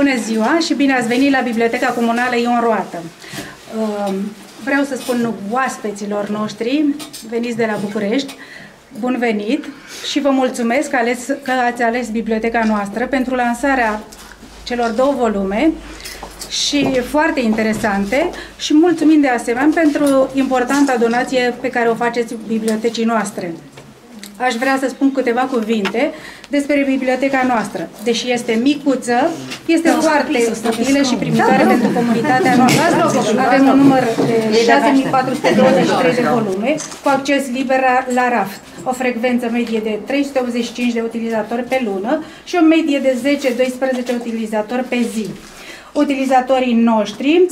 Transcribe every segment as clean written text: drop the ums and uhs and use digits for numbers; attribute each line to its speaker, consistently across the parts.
Speaker 1: Bună ziua și bine ați venit la Biblioteca Comunală Ion Roată. Vreau să spun oaspeților noștri, veniți de la București, bun venit și vă mulțumesc că ați ales biblioteca noastră pentru lansarea celor 2 volume și foarte interesante și mulțumim de asemenea pentru importanta donație pe care o faceți bibliotecii noastre. Aș vrea să spun câteva cuvinte despre biblioteca noastră. Deși este micuță, este foarte utilă și primitoare pentru comunitatea noastră. Avem un număr de 6423 de volume cu acces liber la raft, o frecvență medie de 385 de utilizatori pe lună și o medie de 10-12 utilizatori pe zi. Utilizatorii noștri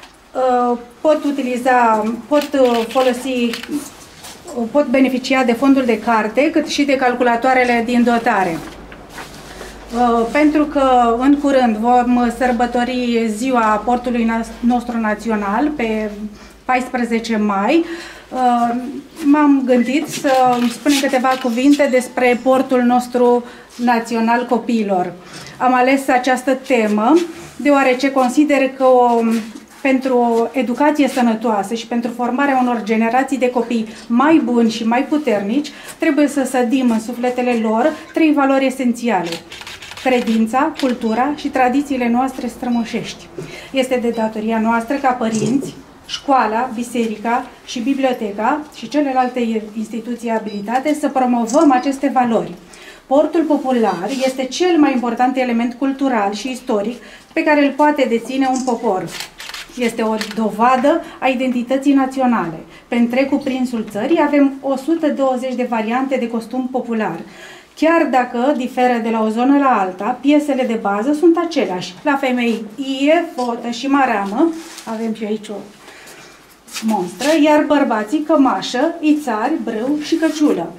Speaker 1: pot beneficia de fondul de carte, cât și de calculatoarele din dotare. Pentru că în curând vom sărbători ziua portului nostru național, pe 14 mai, m-am gândit să spunem câteva cuvinte despre portul nostru național copiilor. Am ales această temă deoarece consider că pentru o educație sănătoasă și pentru formarea unor generații de copii mai buni și mai puternici, trebuie să sădim în sufletele lor 3 valori esențiale: credința, cultura și tradițiile noastre strămoșești. Este de datoria noastră ca părinți, școala, biserica și biblioteca și celelalte instituții abilitate să promovăm aceste valori. Portul popular este cel mai important element cultural și istoric pe care îl poate deține un popor. Este o dovadă a identității naționale. Pe întreg cuprinsul țării avem 120 de variante de costum popular. Chiar dacă diferă de la o zonă la alta, piesele de bază sunt aceleași. La femei, ie, fotă și maramă, avem și aici o monstră, iar bărbații cămașă, ițari, brâu și căciulă.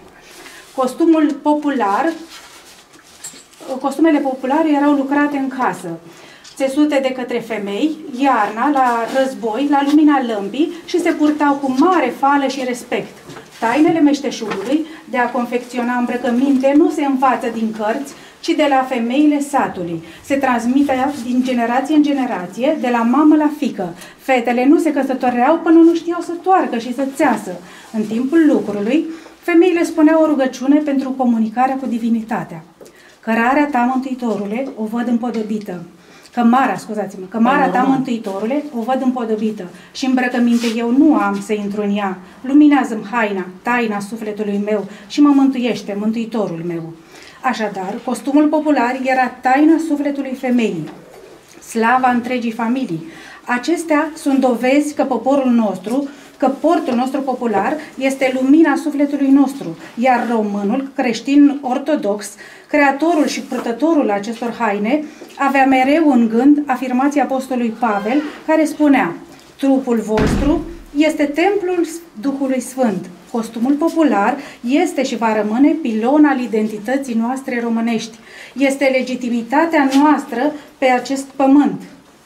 Speaker 1: Costumele populare erau lucrate în casă, țesute de către femei, iarna, la război, la lumina lămpii și se purtau cu mare fală și respect. Tainele meșteșugului de a confecționa îmbrăcăminte nu se învață din cărți, ci de la femeile satului. Se transmite din generație în generație, de la mamă la fiică. Fetele nu se căsătoreau până nu știau să toarcă și să țeasă. În timpul lucrului, femeile spuneau o rugăciune pentru comunicarea cu divinitatea. Cărarea ta, Mântuitorule, o văd împodobită. Cămara ta, Mântuitorule, o văd împodobită și îmbrăcăminte eu nu am să intru în ea. Luminează-mi haina, taina sufletului meu și mă mântuiește, Mântuitorul meu. Așadar, costumul popular era taina sufletului femeii, slava întregii familii. Acestea sunt dovezi că portul nostru popular este lumina sufletului nostru, iar românul creștin ortodox, creatorul și purtătorul acestor haine, avea mereu în gând afirmația apostolului Pavel, care spunea: trupul vostru este templul Duhului Sfânt. Costumul popular este și va rămâne pilon al identității noastre românești. Este legitimitatea noastră pe acest pământ.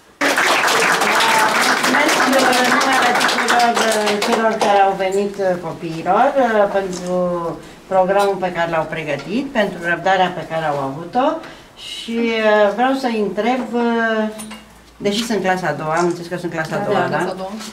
Speaker 2: Celor care au venit copiilor pentru programul pe care l-au pregătit, pentru răbdarea pe care au avut-o și vreau să-i întreb, deși sunt clasa a doua, am înțeles că sunt clasa a doua, da?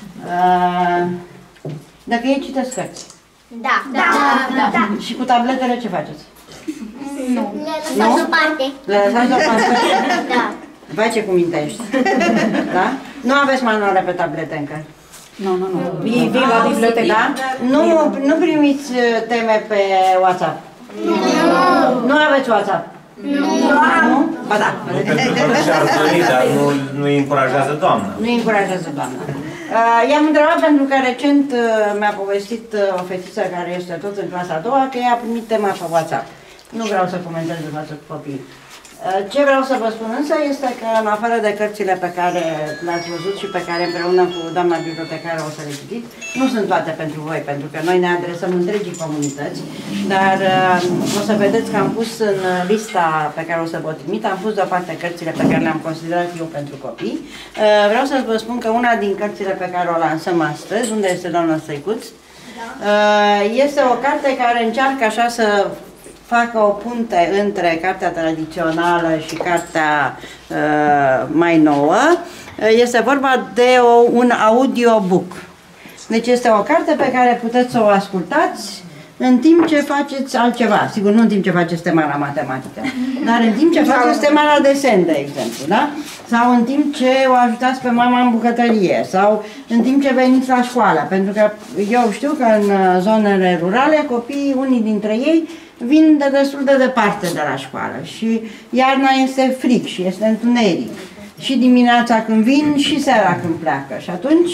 Speaker 2: Dacă ei citesc cărți.
Speaker 3: Da.
Speaker 2: Și cu tabletele ce faceți?
Speaker 3: Nu. Le lăsați deoparte.
Speaker 2: Le lăsați deoparte?
Speaker 3: Da.
Speaker 2: Vai ce cumintești. Da? Nu aveți manuale pe tablete încă?
Speaker 1: Nu. Vii la bibliotecă.
Speaker 2: Da? Nu primiți teme pe WhatsApp? Nu aveți WhatsApp? Nu? Ba da.
Speaker 4: Și-ar dori, dar nu-i încurajează doamna.
Speaker 2: Nu-i încurajează doamna. I-am întrebat pentru că recent mi-a povestit o fetiță care este tot în clasa a doua că ea a primit tema pe WhatsApp. Nu vreau să comentez de față cu copiii. Ce vreau să vă spun însă este că în afară de cărțile pe care le-ați văzut și pe care împreună cu doamna bibliotecară o să le citiți, nu sunt toate pentru voi, pentru că noi ne adresăm întregii comunități, dar o să vedeți că am pus în lista pe care o să vă trimit, am pus deoparte cărțile pe care le-am considerat eu pentru copii. Vreau să vă spun că una din cărțile pe care o lansăm astăzi, unde este doamna Stăicuț, este o carte care încearcă așa să facă o punte între cartea tradițională și cartea mai nouă. Este vorba de un audiobook. Deci este o carte pe care puteți să o ascultați în timp ce faceți altceva. Sigur, nu în timp ce faceți tema la matematică, dar în timp ce faceți tema la desen, de exemplu, da? Sau în timp ce o ajutați pe mama în bucătărie, sau în timp ce veniți la școală. Pentru că eu știu că în zonele rurale, copiii, unii dintre ei, vin de destul de departe de la școală și iarna este frig și este întuneric. Și dimineața când vin și seara când pleacă. Și atunci,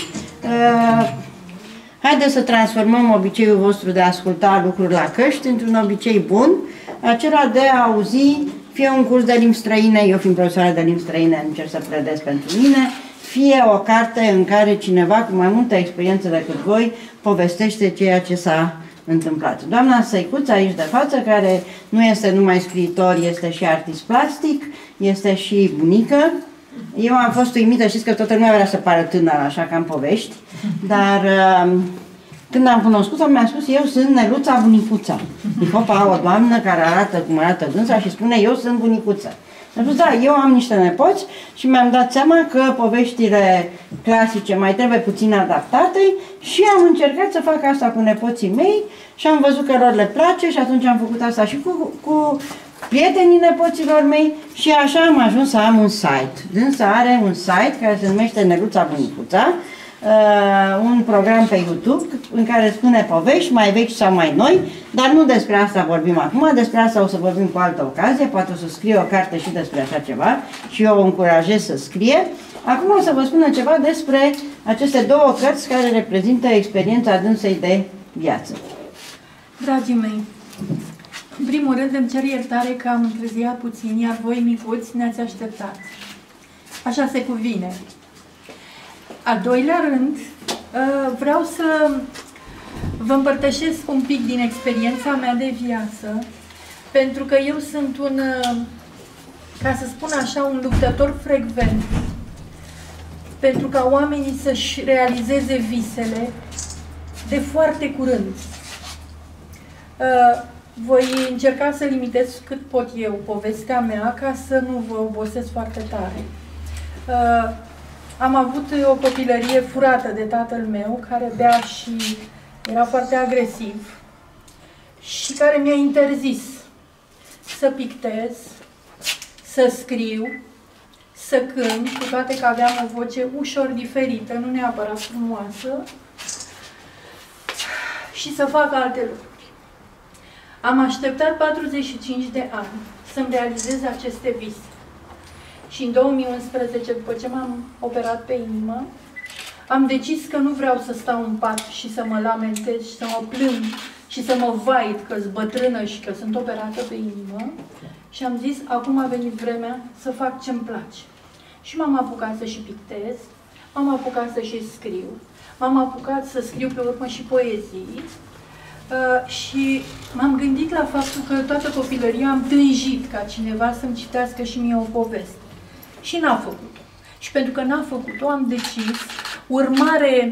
Speaker 2: haideți să transformăm obiceiul vostru de a asculta lucruri la căști într-un obicei bun, acela de a auzi, fie un curs de limbi străine, eu fiind profesoară de limbi străine încerc să predez pentru mine, fie o carte în care cineva cu mai multă experiență decât voi povestește ceea ce s-a întâmplat. Doamna Săicuță aici de față, care nu este numai scriitor, este și artist plastic, este și bunică. Eu am fost uimită, știți că toată lumea vrea să pară tânără, așa ca în povești, dar când am cunoscut-o, mi-a spus, eu sunt Neluța Bunicuța. Zic, opa, o doamnă care arată cum arată dânsa și spune, eu sunt bunicuță. Am spus, da, eu am niște nepoți și mi-am dat seama că poveștile clasice mai trebuie puțin adaptate și am încercat să fac asta cu nepoții mei și am văzut că lor le place și atunci am făcut asta și cu prietenii nepoților mei și așa am ajuns să am un site. Dânsa are un site care se numește Neluța Bunicuța, un program pe YouTube în care spune povești mai vechi sau mai noi, dar nu despre asta vorbim acum, despre asta o să vorbim cu altă ocazie, poate o să scrie o carte și despre așa ceva și eu o încurajez să scrie. Acum o să vă spun ceva despre aceste două cărți care reprezintă experiența dânsei de viață.
Speaker 5: Dragii mei, în primul rând îmi cer iertare că am întârziat puțin, iar voi micuți ne-ați așteptat. Așa se cuvine. Al doilea rând, vreau să vă împărtășesc un pic din experiența mea de viață, pentru că eu sunt un, ca să spun așa, un luptător frecvent, pentru ca oamenii să-și realizeze visele de foarte curând. Voi încerca să limitez cât pot eu povestea mea, ca să nu vă obosesc foarte tare. Am avut o copilărie furată de tatăl meu, care bea și era foarte agresiv și care mi-a interzis să pictez, să scriu, să cânt, cu toate că aveam o voce ușor diferită, nu neapărat frumoasă, și să fac alte lucruri. Am așteptat 45 de ani să-mi realizez aceste vise. Și în 2011, după ce m-am operat pe inimă, am decis că nu vreau să stau în pat și să mă lamentez și să mă plâng și să mă vait că-s bătrână și că sunt operată pe inimă. Și am zis, acum a venit vremea să fac ce-mi place. Și m-am apucat să și pictez, m-am apucat să și scriu, m-am apucat să scriu pe urmă și poezii. Și m-am gândit la faptul că toată copilăria am tânjit ca cineva să-mi citească și mie o poveste. Și n-a făcut-o. Și pentru că n-a făcut-o, am decis, urmare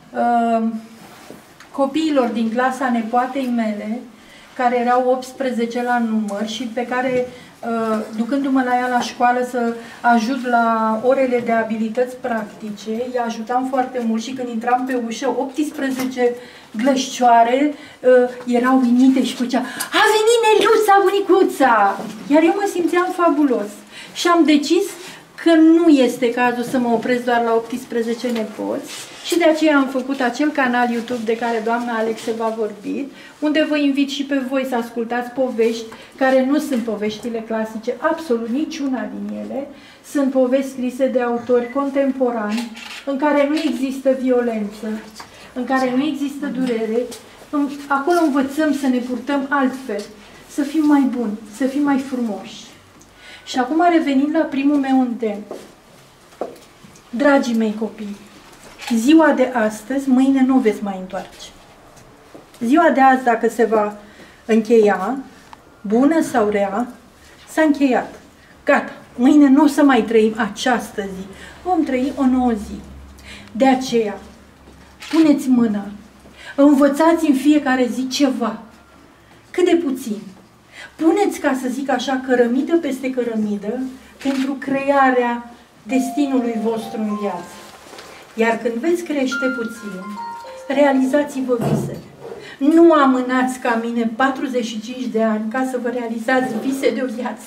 Speaker 5: copiilor din clasa nepoatei mele, care erau 18 la număr și pe care, ducându-mă la ea la școală să ajut la orele de abilități practice, îi ajutam foarte mult și când intram pe ușă, 18 glășcioare erau uimite și făcea, a venit Neluța, bunicuța! Iar eu mă simțeam fabulos. Și am decis că nu este cazul să mă opresc doar la 18 nepoți și de aceea am făcut acel canal YouTube de care doamna Alexe v-a vorbit, unde vă invit și pe voi să ascultați povești care nu sunt poveștile clasice, absolut niciuna din ele, sunt povești scrise de autori contemporani, în care nu există violență, în care nu există durere, acolo învățăm să ne purtăm altfel, să fim mai buni, să fim mai frumoși. Și acum revenind la primul meu îndemn. Dragii mei copii, ziua de astăzi, mâine nu veți mai întoarce. Ziua de azi, dacă se va încheia, bună sau rea, s-a încheiat. Gata, mâine nu o să mai trăim această zi, vom trăi o nouă zi. De aceea, puneți mâna, învățați în fiecare zi ceva, cât de puțin. Puneți, ca să zic așa, cărămidă peste cărămidă pentru crearea destinului vostru în viață. Iar când veți crește puțin, realizați-vă visele. Nu amânați ca mine 45 de ani ca să vă realizați vise de o viață.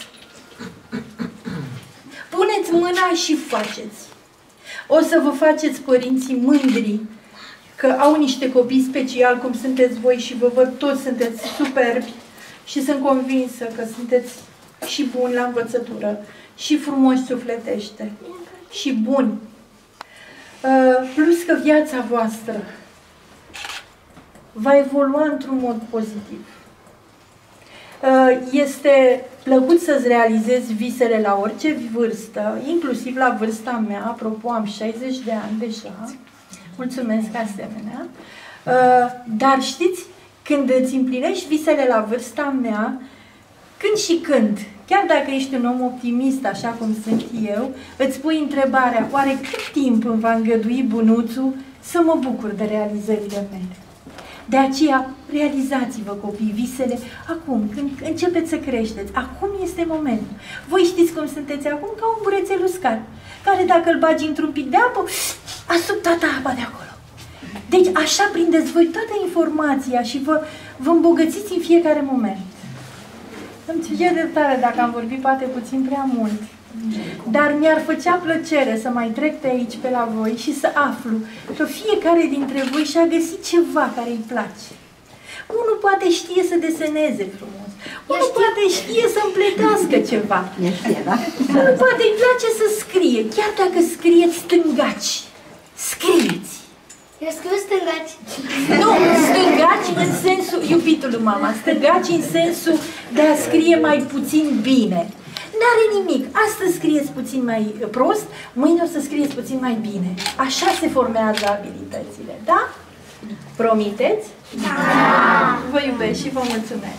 Speaker 5: Puneți mâna și faceți. O să vă faceți părinții mândri că au niște copii speciali cum sunteți voi și vă văd toți sunteți superbi și sunt convinsă că sunteți și buni la învățătură și frumoși sufletește și buni. Plus că viața voastră va evolua într-un mod pozitiv. Este plăcut să-ți realizezi visele la orice vârstă, inclusiv la vârsta mea, apropo, am 60 de ani deja, mulțumesc asemenea, dar știți, când îți împlinești visele la vârsta mea, când și când, chiar dacă ești un om optimist, așa cum sunt eu, îți pui întrebarea, oare cât timp îmi va îngădui bunuțul să mă bucur de realizările mele? De aceea, realizați-vă, copii, visele acum, când începeți să creșteți. Acum este momentul. Voi știți cum sunteți acum, ca un burețel uscat, care dacă îl bagi într-un pic de apă, asup toată apa de acolo. Deci așa prindeți voi toată informația și vă îmbogățiți în fiecare moment. Îmi ție dreptate dacă am vorbit poate puțin prea mult. Dar mi-ar făcea plăcere să mai trec pe aici, pe la voi și să aflu că fiecare dintre voi și-a găsit ceva care îi place. Unul poate știe să deseneze frumos, unul poate știe să împletească ceva, unul poate îi place să scrie, chiar dacă scrieți stângaci, scrieți.
Speaker 3: Eu scriu stângaci.
Speaker 5: Nu, stângaci în sensul, iubitul lui mama, stângaci în sensul de a scrie mai puțin bine. N-are nimic. Astăzi scrieți puțin mai prost, mâine o să scrieți puțin mai bine. Așa se formează abilitățile, da? Promiteți? Da! Vă iubesc și vă mulțumesc.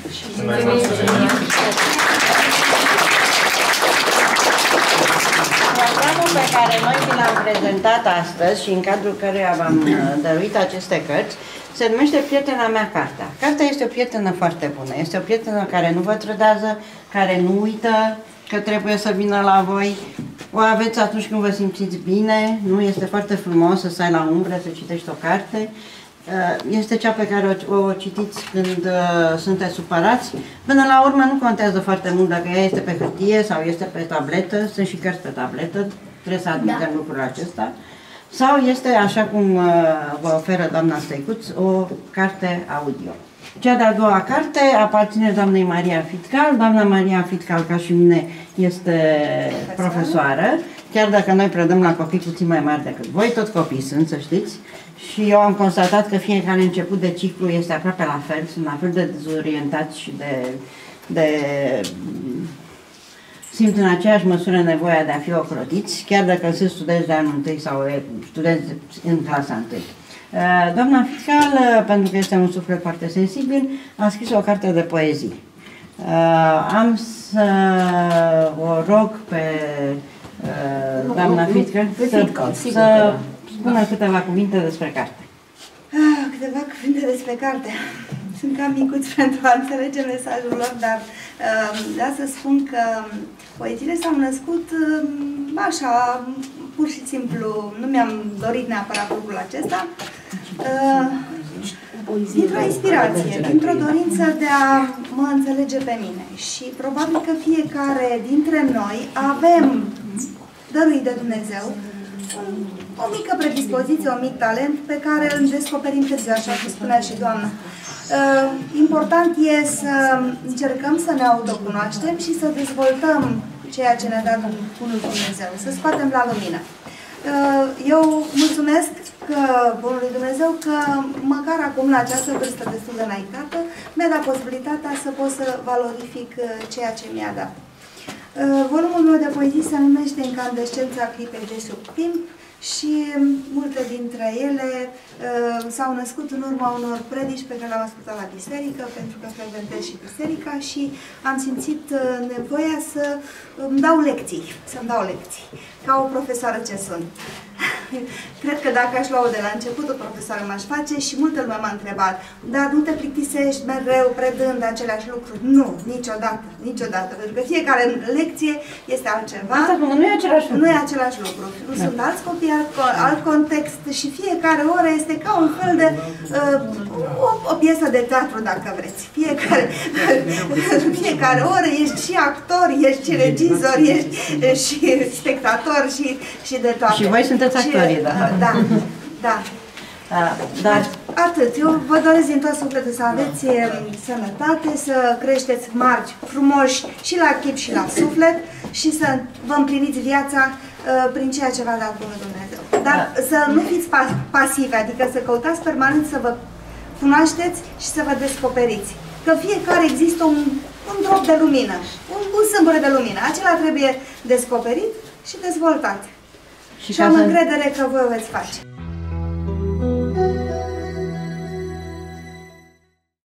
Speaker 2: Programul pe care noi vi l-am prezentat astăzi și în cadrul căruia v-am dăruit aceste cărți se numește Prietena mea, cartea. Cartea este o prietenă foarte bună. Este o prietenă care nu vă trădează, care nu uită că trebuie să vină la voi. O aveți atunci când vă simțiți bine. Nu este foarte frumos să stai la umbră, să citești o carte. Este cea pe care o citiți când sunteți supărați. Până la urmă nu contează foarte mult dacă ea este pe hârtie sau este pe tabletă. Sunt și cărți pe tabletă, trebuie să admitem lucrul acesta. Sau este, așa cum vă oferă doamna Stăicuț, o carte audio. Cea de-a doua carte aparține doamnei Maria Fitcal. Doamna Maria Fitcal, ca și mine, este profesoară. Chiar dacă noi predăm la copii puțin mai mari decât voi, tot copii sunt, să știți. Și eu am constatat că fiecare început de ciclu este aproape la fel, sunt la fel de dezorientați și simt în aceeași măsură nevoia de a fi ocrotiți, chiar dacă sunt studenți de anul întâi sau studenți în clasa întâi. Doamna Fitcal, pentru că este un suflet foarte sensibil, a scris o carte de poezii. Am să o rog pe doamna Fitcal să spună câteva cuvinte despre carte.
Speaker 6: Câteva cuvinte despre carte. Sunt cam micuți pentru a înțelege mesajul lor, dar vreau să spun că poeziile s-au născut așa, pur și simplu, nu mi-am dorit neapărat lucrul acesta, dintr-o inspirație, dintr-o dorință de a mă înțelege pe mine. Și probabil că fiecare dintre noi avem dăruit de Dumnezeu o mică predispoziție, un mic talent pe care îl descoperim târziu, așa cum spunea și doamna. Important e să încercăm să ne autocunoaștem și să dezvoltăm ceea ce ne-a dat Bunul Dumnezeu, să scoatem la lumină. Eu mulțumesc Bunului Dumnezeu că măcar acum, la această vârstă destul de înaintată, mi-a dat posibilitatea să pot să valorific ceea ce mi-a dat. Volumul meu de poezii se numește Incandescența clipei de sub timp și multe dintre ele s-au născut în urma unor predici pe care le-am ascultat la biserică, pentru că frecventez și biserica și am simțit nevoia să îmi dau lecții, ca o profesoară ce sunt. Cred că dacă aș lua-o de la începutul, profesoară, m-aș face și multă lume m-a întrebat, dar nu te plictisești mereu predând aceleași lucruri? Nu, niciodată, niciodată, pentru că fiecare lecție este altceva.
Speaker 2: Asta spun, nu e același lucru.
Speaker 6: Nu e același lucru. Sunt alți copii, alt context și fiecare oră este ca un fel de o piesă de teatru, dacă vreți. Fiecare oră ești și actor, ești și regizor, ești și spectator și de toate.
Speaker 2: Și voi sunteți actorii, da.
Speaker 6: Da.
Speaker 2: Dar
Speaker 6: atât. Eu vă doresc din tot sufletul să aveți sănătate, să creșteți mari, frumoși și la chip și la suflet și să vă împliniți viața prin ceea ce v-a dat Bunul Dumnezeu. Dar să nu fiți pasivi, adică să căutați permanent să vă cunoașteți și să vă descoperiți. Că fiecare există un drop de lumină, un sâmbure de lumină. Acela trebuie descoperit și dezvoltat. Și am încredere că voi o veți face.